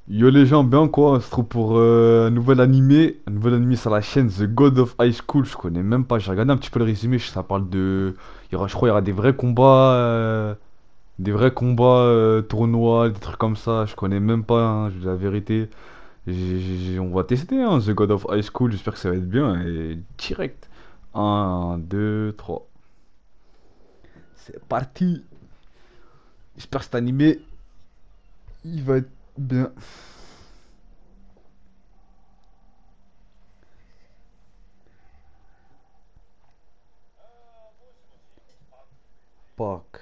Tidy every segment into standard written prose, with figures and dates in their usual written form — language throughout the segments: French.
Yo les gens, bien quoi, on se trouve pour un nouvel animé sur la chaîne The God of High School, je connais même pas, j'ai regardé un petit peu le résumé, ça parle de... je crois il y aura des vrais combats, tournois, des trucs comme ça, je connais même pas, hein, je dis la vérité. On va tester hein, The God of High School, j'espère que ça va être bien, et direct. Un, 2, 3. C'est parti. J'espère que cet animé, il va être bien. Fuck.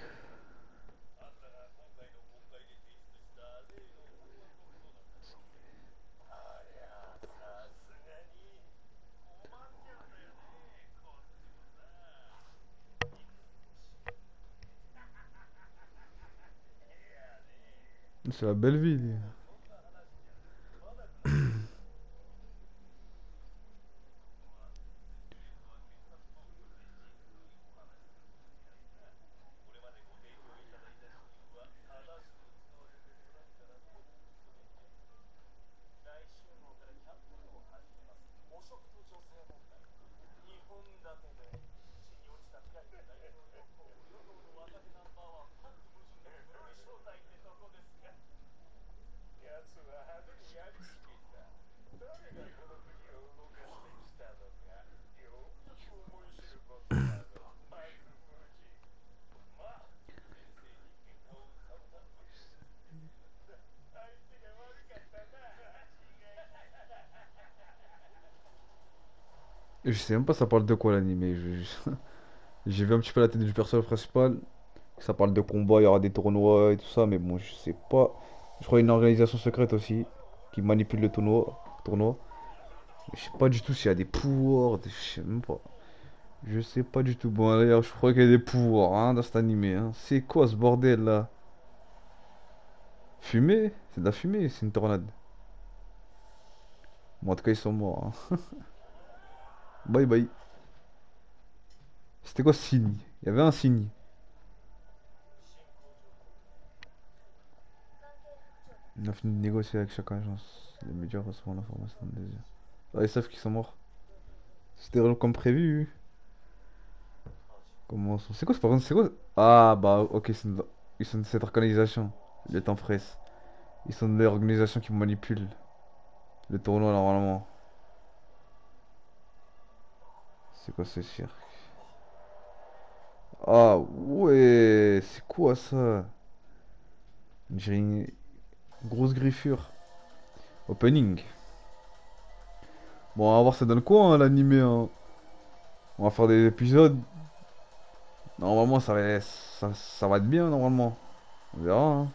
C'est la belle vie. Je sais même pas ça parle de quoi l'animé. J'ai vu un petit peu la tête du personnage principal. Ça parle de combat, il y aura des tournois et tout ça, mais bon, je sais pas. Je crois une organisation secrète aussi qui manipule le tournoi. Je sais pas du tout s'il y a des pouvoirs, je sais même pas. Je sais pas du tout. Bon, d'ailleurs, je crois qu'il y a des pouvoirs hein, dans cet animé. Hein. C'est quoi ce bordel là? Fumée? C'est de la fumée, c'est une tornade. Bon, en tout cas, ils sont morts. Hein. Bye bye. C'était quoi ce signe? Il y avait un signe. On a fini de négocier avec chaque agence. Les médias recevront l'information de désir. Ah, ils savent qu'ils sont morts. C'était comme prévu. C'est quoi, par contre, c'est quoi? Ah, bah, ok, ils sont de cette organisation. Les temps presse. Ils sont de l'organisation qui manipule le tournoi normalement. C'est quoi ce cirque? Ah, ouais, c'est quoi ça? J'ai une grosse griffure. Opening. Bon, on va voir ça donne quoi, hein, l'animé, hein. On va faire des épisodes. Normalement, ça va être bien, normalement. On verra, hein.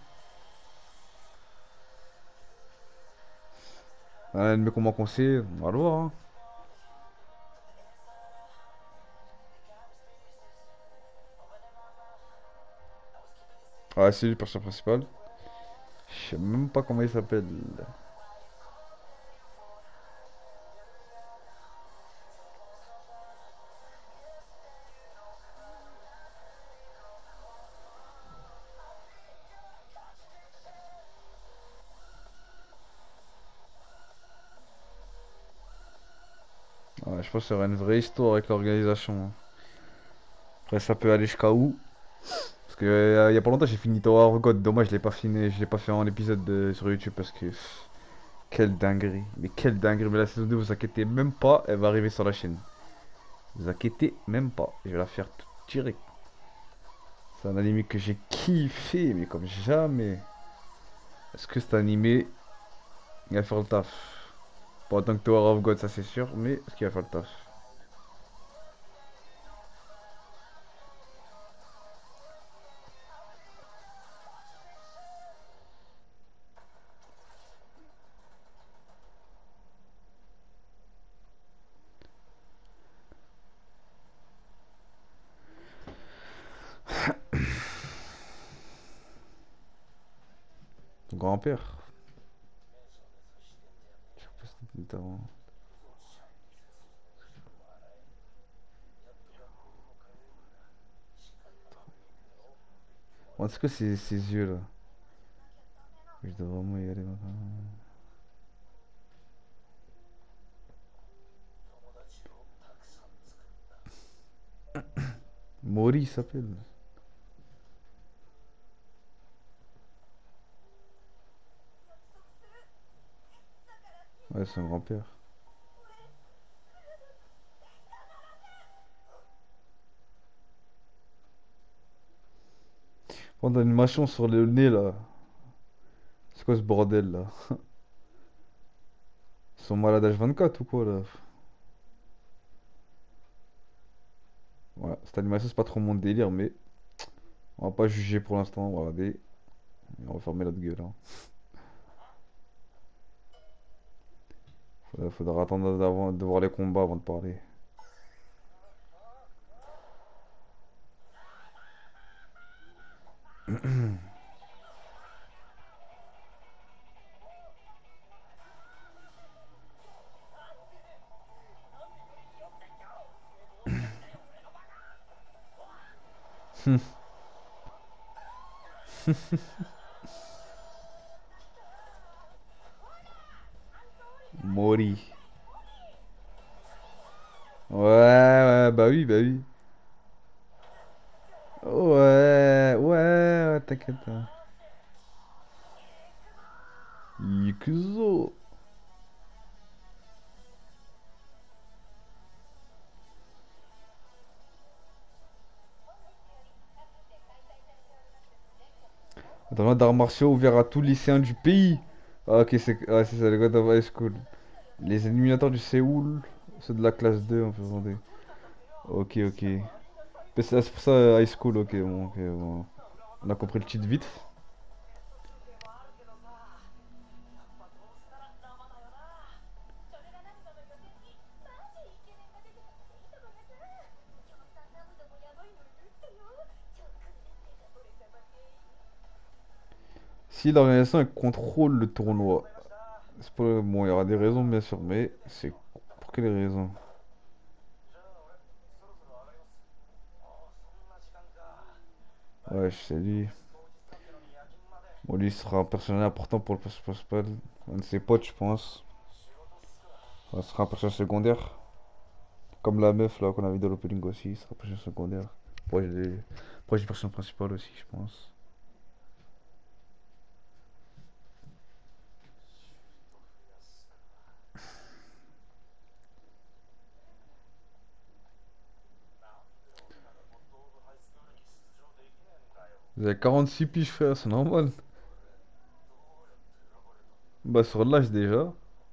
Un de comment qu'on sait, on va le voir, hein. Ah, c'est lui le personnage principal. Je sais même pas comment il s'appelle. Ouais, je pense qu'il y aura une vraie histoire avec l'organisation, hein. Après, ça peut aller jusqu'à où? Parce que il y a pas longtemps, j'ai fini Tower of God. Dommage, je l'ai pas fini, je l'ai pas fait en épisode sur YouTube parce que quelle dinguerie. Mais quelle dinguerie. Mais la saison 2, vous inquiétez même pas, elle va arriver sur la chaîne. Vous inquiétez même pas. Je vais la faire tout direct. C'est un animé que j'ai kiffé, mais comme jamais. Est-ce que cet animé, il va faire le taf? Pas autant que Tower of God, ça c'est sûr, mais est-ce qu'il va faire le taf? Ton grand-père. Bon, est-ce que c'est ses yeux là? Je dois vraiment y aller maintenant. Mori il s'appelle. Ouais, c'est un grand-père. On a une machine sur le nez là. C'est quoi ce bordel là? Ils sont malades H24 ou quoi là? Ouais, cette animation c'est pas trop mon délire, mais on va pas juger pour l'instant, on va regarder. Et on va fermer notre gueule, hein. Faudra attendre de voir les combats avant de parler. Mori. Ouais, ouais, bah oui, bah oui. Ouais, ouais, ouais, t'inquiète, hein. Ikuzo. Tournoi d'arts martiaux ouvert à tous lycéens du pays. Ah, ok, c'est ça, le God of High School. Les éliminateurs du Séoul, ceux de la classe 2, on peut demander. Ok, ok. Mais c'est pour ça High School, ok, bon. On a compris le titre vite. Si l'organisation elle contrôle le tournoi, c'est pas... Bon, il y aura des raisons bien sûr, mais c'est pour quelles raisons? Ouais, je sais lui. Bon, lui sera un personnage important pour le personnage principal. Un de ses potes, je pense. Ça sera un personnage secondaire. Comme la meuf là qu'on avait dans l'opening aussi, ça sera un personnage secondaire. Proche du personnage principal aussi, je pense. Vous avez 46 piges, frère, c'est normal. Bah, sur l'âge déjà.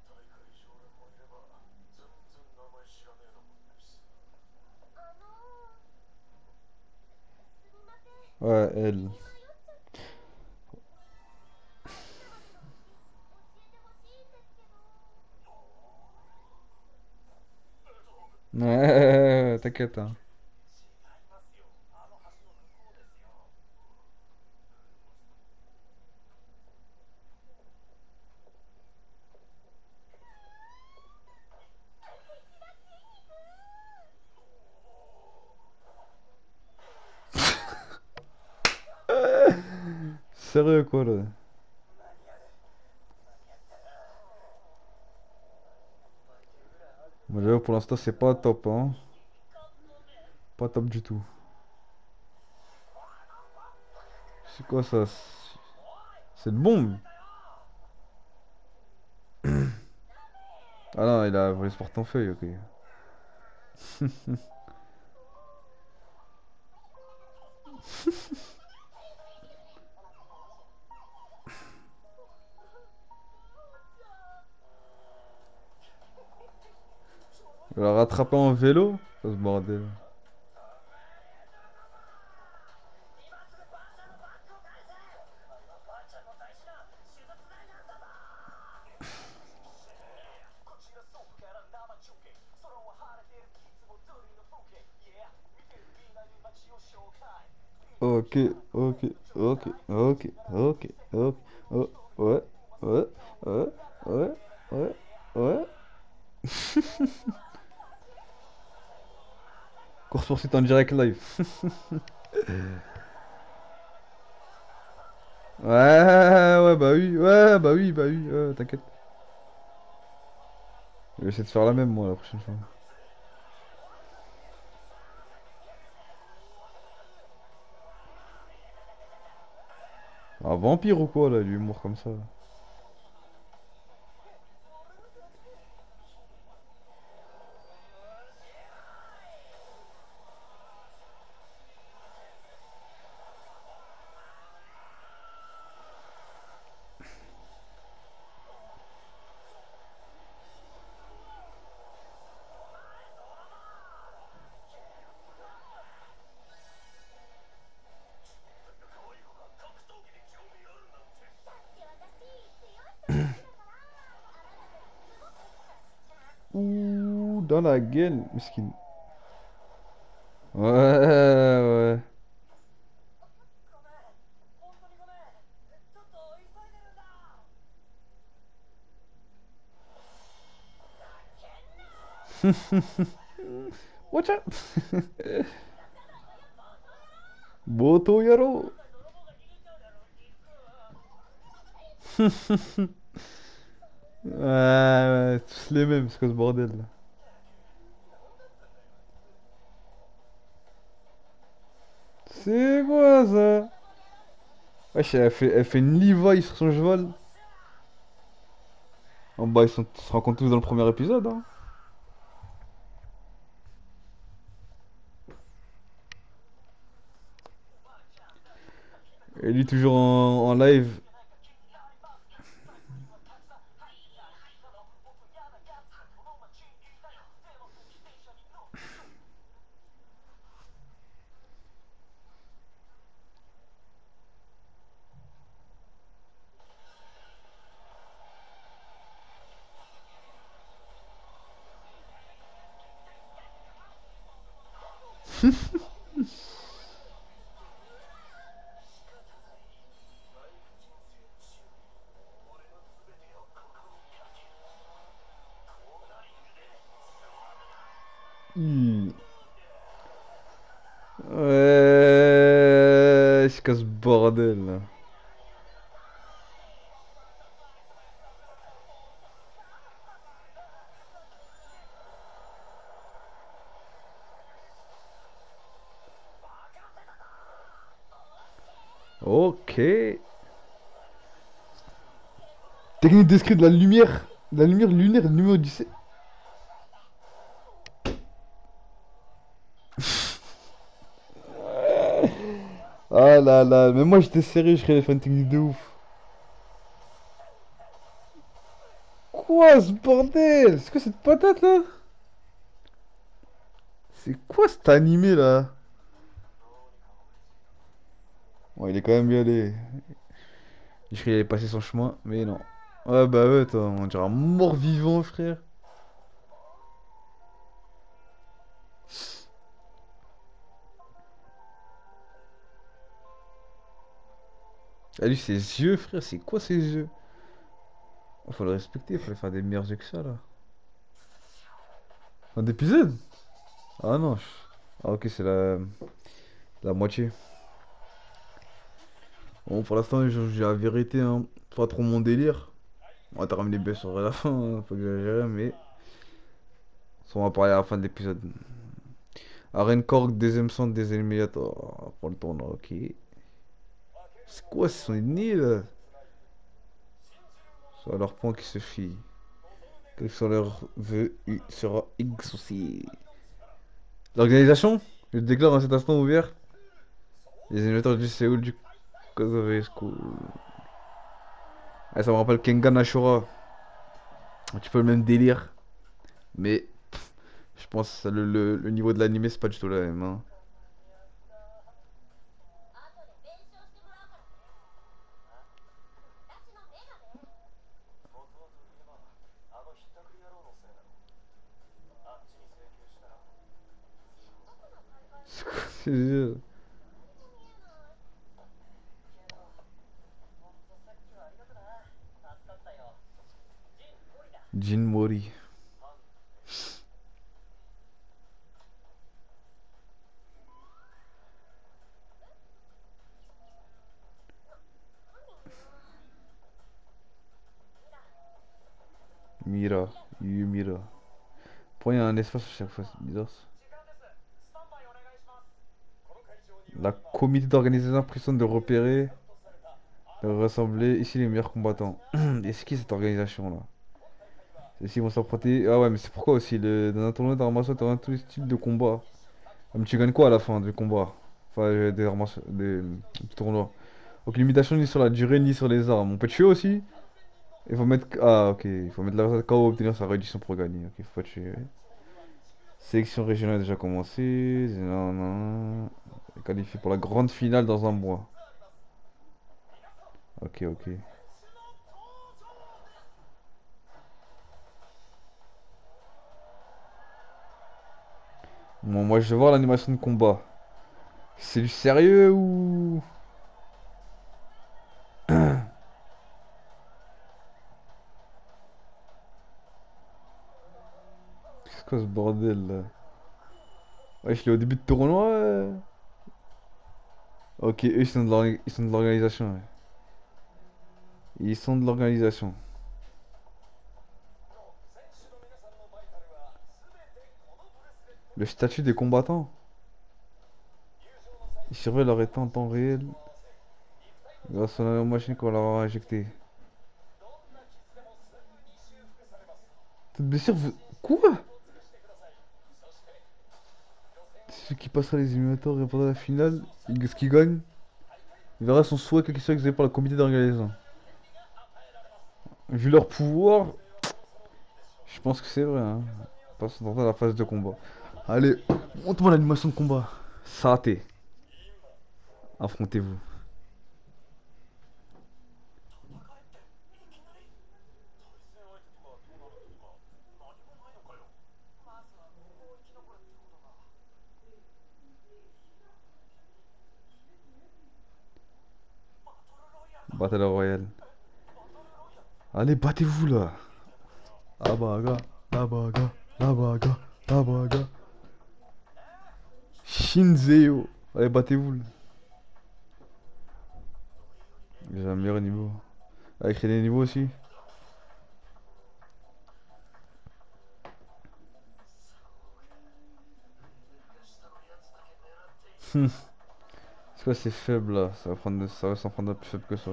Ouais, elle. Ouais, t'inquiète, hein. Sérieux, quoi, là. Moi, j'avoue, pour l'instant, c'est pas top, hein. Pas top du tout. C'est quoi ça? C'est une bombe. Ah non, il a volé ce portefeuille, ok. Il l'a rattrapé en vélo? Oh, ce bordel. Ok, ok, ok, ok, ok, ok, oh, ouais, ouais, ouais, ouais, ouais, ouais. Course poursuite en direct live. Ouais, ouais, bah oui, t'inquiète. Je vais essayer de faire la même, moi, la prochaine fois. Un vampire ou quoi, là, l'humour comme ça? Ouh, dans la gueule, mesquine. Ouais, ouais. Watch out! Boto Yaro! Ouais, tous les mêmes, c'est quoi ce bordel là? C'est quoi ça? Wesh, elle fait une Levi sur son cheval. En bas, ils se rencontrent tous dans le premier épisode, hein. Et lui, toujours en live. Hmm. Ouais, c'est quoi ce bordel là? Ok. Technique d'escrime de la lumière lunaire numéro 17. Ah là là, mais moi j'étais sérieux, je serais faire une technique de ouf. Quoi ce bordel? C'est quoi cette patate là? C'est quoi cet animé là? Bon, il est quand même bien allé. Je croyais qu'il allait passer son chemin, mais non. Ouais, bah ouais, toi, on dirait un mort-vivant, frère. Ah, lui, ses yeux, frère, c'est quoi ses yeux? Faut le respecter, faut faire des meilleurs yeux que ça, là. Un épisode? Ah non. Ah, ok, c'est la moitié. Bon, pour l'instant, je dis la vérité, hein. Pas trop mon délire. On va terminer bien sur la fin, hein, faut exagérer, mais. Ça, on va parler à la fin de l'épisode. Arenkorg, deuxième centre des éliminateurs. Pour le tournoi, ok. C'est quoi, ce sont nés là? Sur leur point qui se fie. Quels sont leurs vœux, il sera exaucé. L'organisation, je déclare en cet instant ouvert les éliminateurs du Séoul du Kosovo School. Ah, ça me rappelle Kengan Ashura. Un petit peu le même délire. Mais je pense que le niveau de l'animé, c'est pas du tout la même, hein. C'est quoi ces yeux? Jin Mori. Mira. Yumira. Pourquoi il y a un espace à chaque fois? C'est bizarre ça. La comité d'organisation pressionne de repérer, de rassembler ici les meilleurs combattants. Et c'est qui cette organisation là? Ceux-ci vont s'affronter. Ah ouais, mais c'est pourquoi aussi dans un tournoi d'arts martiaux, t'as tous les styles de combat. Ah, mais tu gagnes quoi à la fin du combat? Enfin, des arts martiaux, du tournoi. Donc limitation ni sur la durée ni sur les armes. On peut tuer aussi? Il faut mettre. Ah ok, il faut mettre la KO obtenir sa réduction pour gagner. Ok, faut pas tuer. Sélection régionale a déjà commencé. Non, non. Qualifié pour la grande finale dans un mois. Ok, ok. Bon, moi je vais voir l'animation de combat. C'est du sérieux ou... C'est quoi ce bordel là? Ouais, je l'ai au début de tournoi. Ok, eux ils sont de l'organisation. Ouais. Ils sont de l'organisation. Le statut des combattants. Ils surveillent leur état en temps réel grâce à la machine qu'on leur a injectée. Toute blessure... Quoi? Celui qui passera les éliminatoires et pendant la finale, ce qui gagne, il verra son souhait quelque chose exécuté par le comité d'organisation. Vu leur pouvoir, je pense que c'est vrai. Hein. Passe dans la phase de combat. Allez, montre-moi l'animation de combat. Saté. Affrontez-vous. Battle Royale. Allez, battez-vous là. La baga, la baga, la baga, la baga. Shinzeo. Allez, battez-vous là. J'ai un meilleur niveau. Avec les niveaux aussi. C'est quoi, c'est faible là? Ça va s'en prendre plus faible que ça.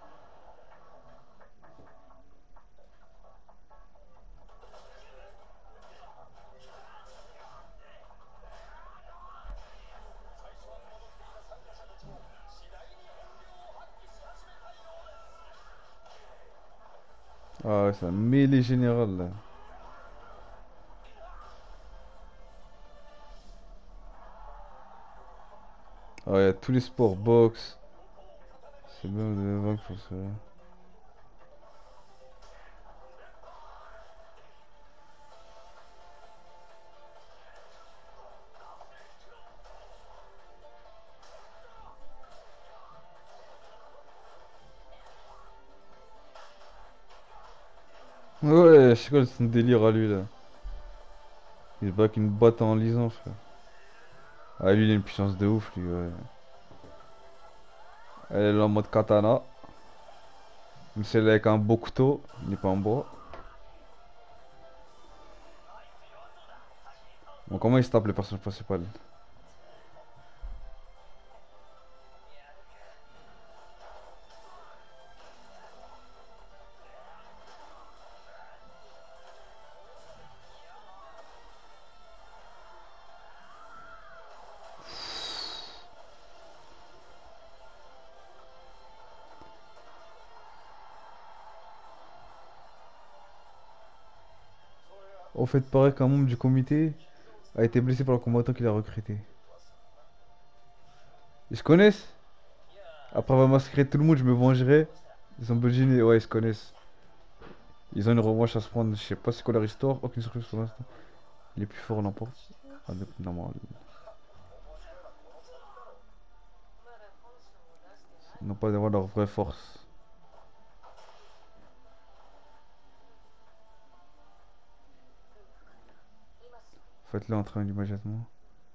Ah ouais, c'est un mêlée général là. Ah ouais, y a tous les sports, boxe. C'est bien de vaincre pour ça. Ouais, je sais quoi son délire à lui là. Il se bat avec une boîte en lisant, frère. Ah, lui il a une puissance de ouf, lui, ouais. Elle est là en mode katana. Mais celle avec un beau couteau, il n'est pas en bois. Bon, comment il se tape le personnage principal? Au fait, paraît qu'un membre du comité a été blessé par le combattant qu'il a recruté. Ils se connaissent? Après avoir massacré tout le monde, je me vengerai. Ils sont Belgiens, ouais, ils se connaissent. Ils ont une revanche à se prendre, je sais pas c'est quoi leur histoire, aucune surprise pour l'instant. Les plus forts l'emportent. Ah, non, ils n'ont pas d'avoir leur vraie force. Faites-le en train immédiatement.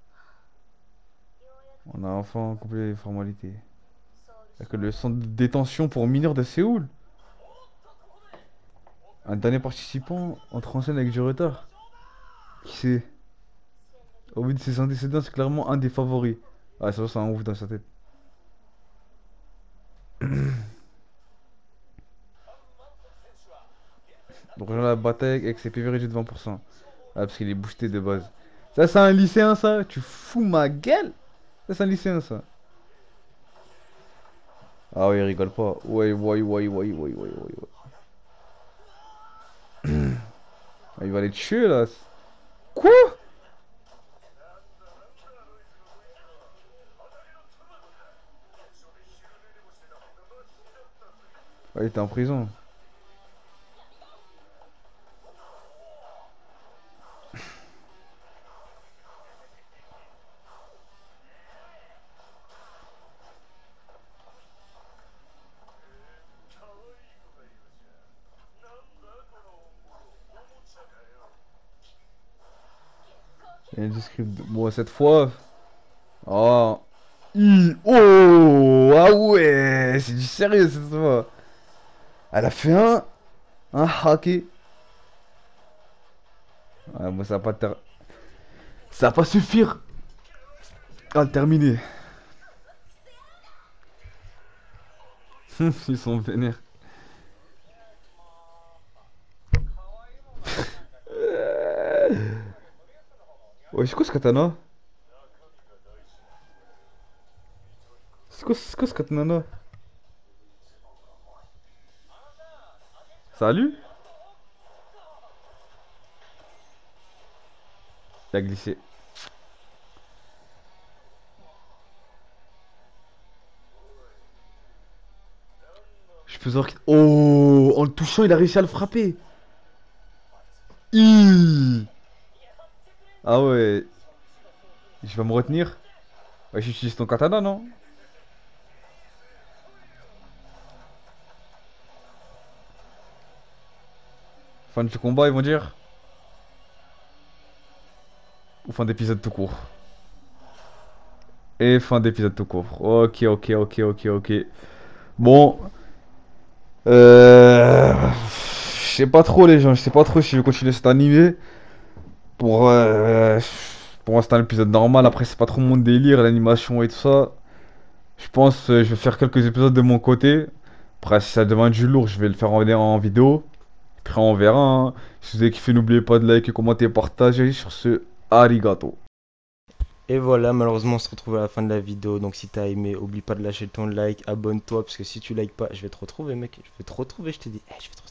On a enfin complété les formalités. Il y a que le centre de détention pour mineurs de Séoul. Un dernier participant entre en scène avec du retard. Qui c'est? Au vu de ses antécédents, c'est clairement un des favoris. Ah, ça va, c'est un ouf dans sa tête. Donc, rejoint la bataille avec ses PV réduits de 20%. Ah, parce qu'il est boosté de base. Ça, c'est un lycéen, ça? Tu fous ma gueule? Ça, c'est un lycéen, ça. Ah ouais, il rigole pas. Ouais, ouais, ouais, ouais, ouais, ouais, ouais, ouais. Ah, il va les tuer, là. Quoi? Ah, il était en prison. Il y a un script de... Bon, cette fois... Oh... Oh... Ah ouais, c'est du sérieux cette fois. Elle a fait un hacké. Ah, moi, ça va pas suffire à le terminer. Ils sont vénères. Ouais, c'est quoi ce katana? C'est quoi ce katana? Salut? Il a glissé. Je peux savoir Oh! En le touchant, il a réussi à le frapper. Hi. Ah ouais. Je vais me retenir. Ouais, j'utilise ton katana, non? Fin du combat, ils vont dire. Ou fin d'épisode tout court. Et fin d'épisode tout court. Ok, ok, ok, ok, ok. Bon. Je sais pas trop, les gens. Je sais pas trop si je vais continuer cet animé. Pour, pour moi, c'est un épisode normal. Après, c'est pas trop mon délire, l'animation et tout ça. Je pense je vais faire quelques épisodes de mon côté. Après, si ça devient du lourd, je vais le faire en vidéo. Après, on verra, hein. Si vous avez kiffé, n'oubliez pas de liker, commenter, partager. Sur ce, arigato. Et voilà, malheureusement, on se retrouve à la fin de la vidéo. Donc, si t'as aimé, oublie pas de lâcher ton like, abonne-toi. Parce que si tu likes pas, je vais te retrouver, mec. Je vais te retrouver, je te dis. Je vais te retrouver.